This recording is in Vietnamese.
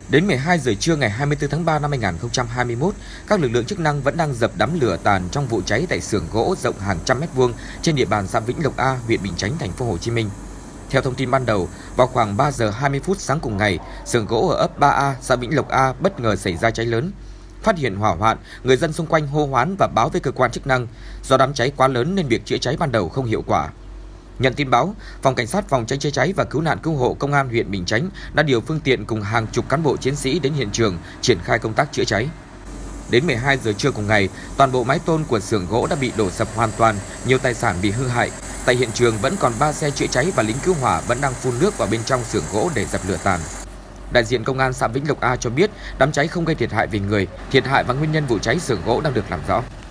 Đến 12 giờ trưa ngày 24 tháng 3 năm 2021, các lực lượng chức năng vẫn đang dập đám lửa tàn trong vụ cháy tại xưởng gỗ rộng hàng trăm mét vuông trên địa bàn xã Vĩnh Lộc A, huyện Bình Chánh, thành phố Hồ Chí Minh. Theo thông tin ban đầu, vào khoảng 3 giờ 20 phút sáng cùng ngày, xưởng gỗ ở ấp 3A, xã Vĩnh Lộc A bất ngờ xảy ra cháy lớn. Phát hiện hỏa hoạn, người dân xung quanh hô hoán và báo với cơ quan chức năng. Do đám cháy quá lớn nên việc chữa cháy ban đầu không hiệu quả. Nhận tin báo, Phòng Cảnh sát Phòng cháy chữa cháy và Cứu nạn Cứu hộ Công an huyện Bình Chánh đã điều phương tiện cùng hàng chục cán bộ chiến sĩ đến hiện trường triển khai công tác chữa cháy. Đến 12 giờ trưa cùng ngày, toàn bộ mái tôn của xưởng gỗ đã bị đổ sập hoàn toàn, nhiều tài sản bị hư hại. Tại hiện trường vẫn còn 3 xe chữa cháy và lính cứu hỏa vẫn đang phun nước vào bên trong xưởng gỗ để dập lửa tàn. Đại diện Công an xã Vĩnh Lộc A cho biết đám cháy không gây thiệt hại về người, thiệt hại và nguyên nhân vụ cháy xưởng gỗ đang được làm rõ.